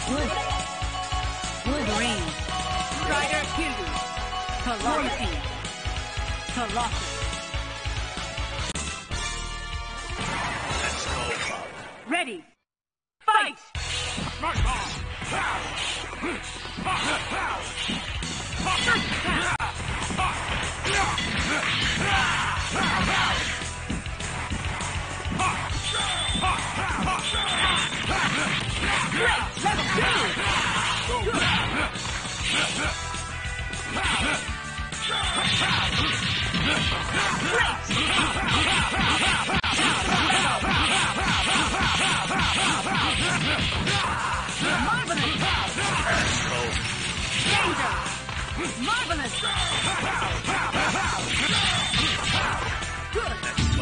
Wolverine. Strider Kiryu. Colossus. Colossus. Ready. Fight! Marvelous! Good!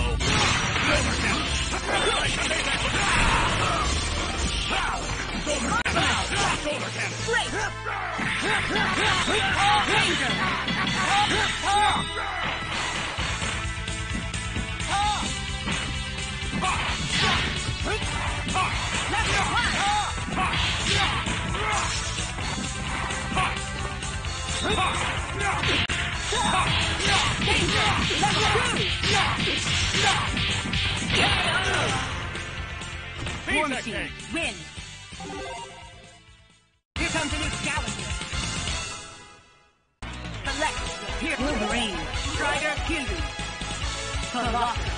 Great! Danger! War Machine, win! Here comes a new challenger. Select here. Wolverine, Strider Kiryu. Colossus.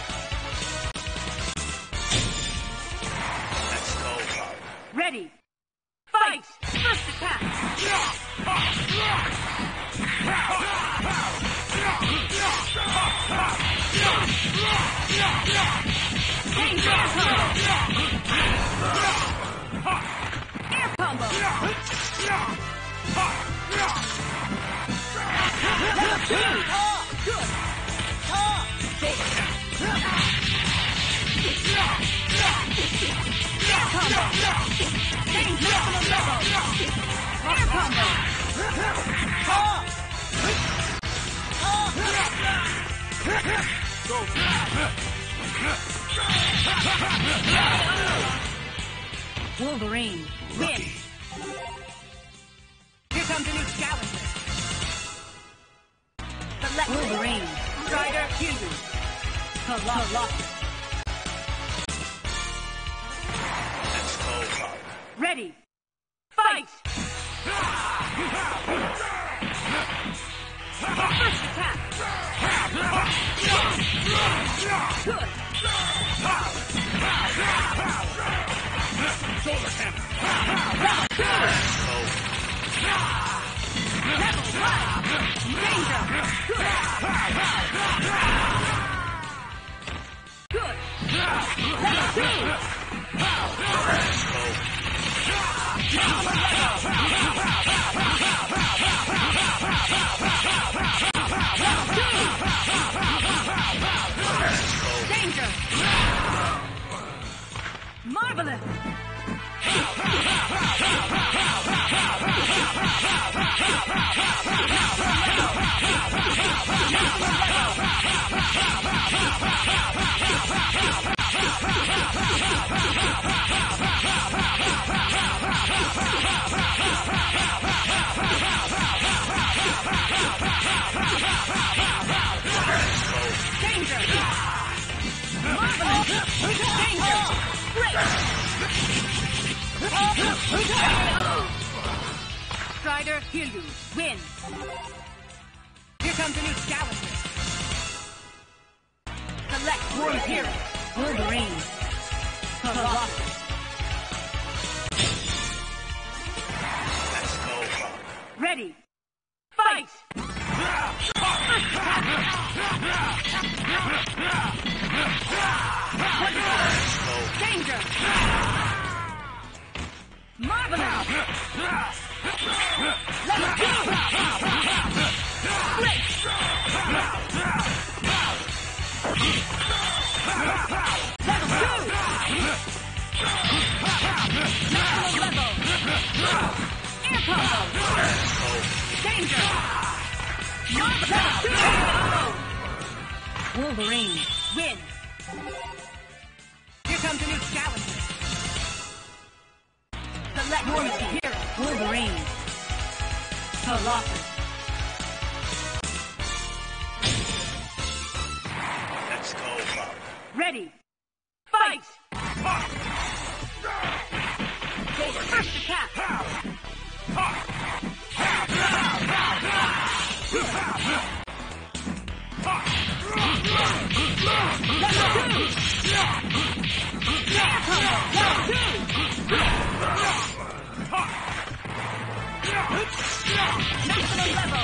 Let's go. Ready. Fight! First attack! Danger! Air combo! Level 2! Good! Air combo! Change maximum level! Air combo! Wolverine, win! Here comes a new challenger. Select Wolverine, Strider Kiryu. Colossus. Let's go. Ready. Fight! First attack! Good! Solar cannon! Level 2! Level 1! Danger! Good! Level 2! Danger! Marvelous! Danger! Marvelous! Danger! Great! Strider Kiryu, win! Here comes a new challenger. Select War Hero. Wolverine. Colossus. Let's go. Ready. Fight! Danger! Marvelous! Level 2! Great! Level 2! Maximum level! Air combo! Danger! Level 2! Wolverine, win! Here comes a new challenger. Select Dormancy Hero. Wolverine. Colossus. Let's go, Bob. Ready. Fight! First attack. Maximum level.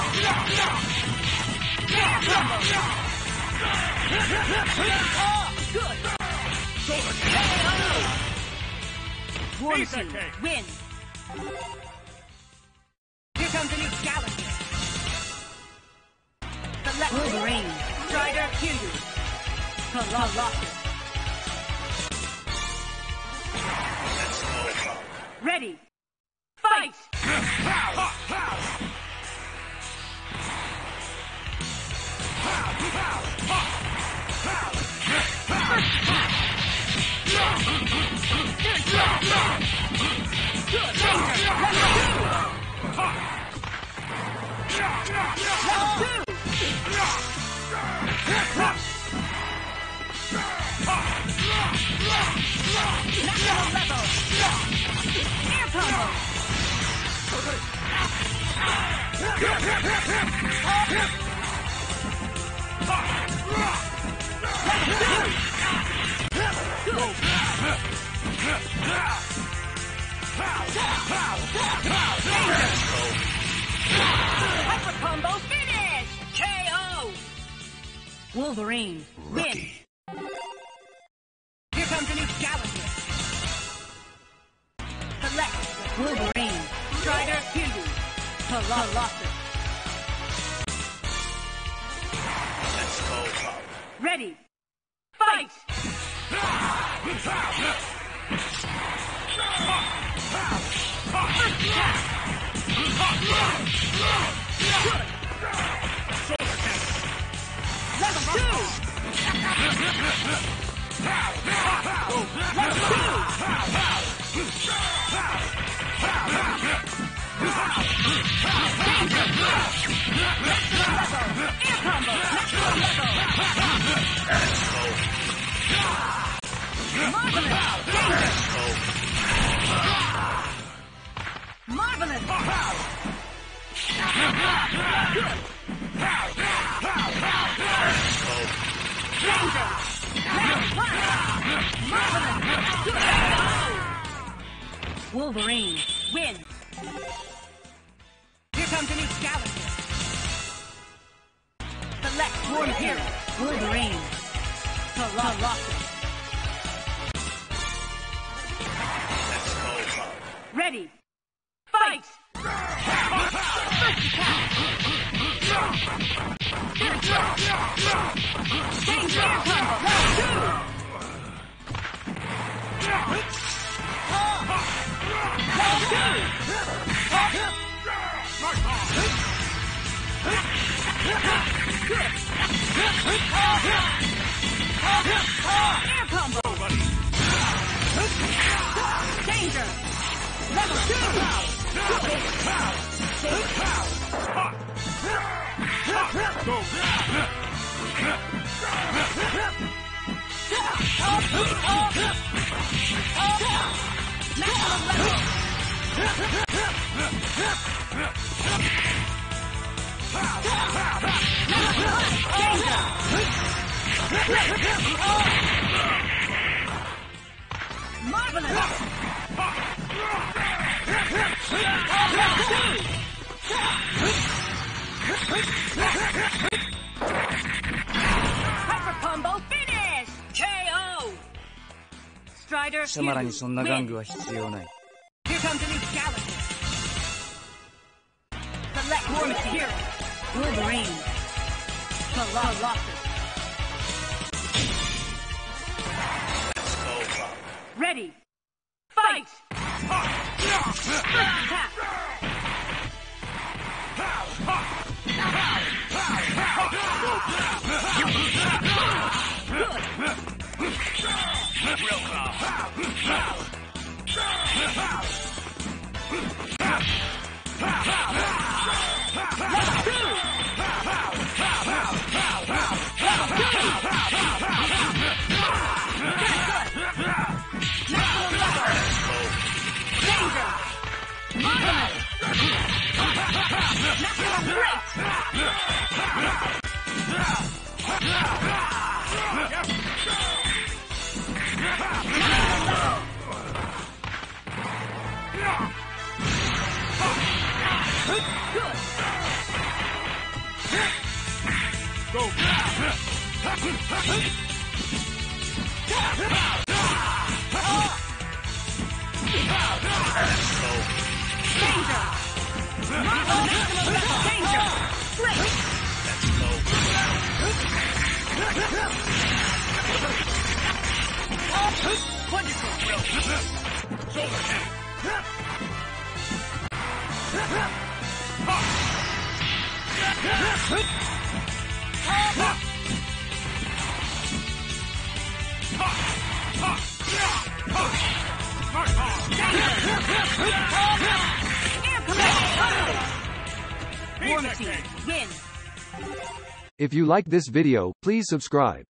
Good. One, two, win. Here comes a new galaxy. Select Wolverine. Strider, Kiryu. Colossus. Let's go, Bob. Ready. Fight! Hyper combo finish! KO! Wolverine, win! Rookie. Here comes a new galaxy. Select Wolverine, Strider, Kiryu, Colossus. Let's go, Bob. Ready, fight! Level 2! Marvelous! Wolverine, win! Here comes a new galaxy. Select War Hero, Wolverine, Colossus. Let's go, Bob. Ready, fight! First attack! Danger combo! Round 2! Air combo! Danger! Level 2! Marvelous! Hyper combo finish! KO! Strider, 貴様らにそんな玩具は必要ない。 Here comes a new galaxy. Select War Hero. Wolverine. Colossus. Let's go, Bob. Ready. Fight! First attack. Warm team, win. If you like this video, please subscribe.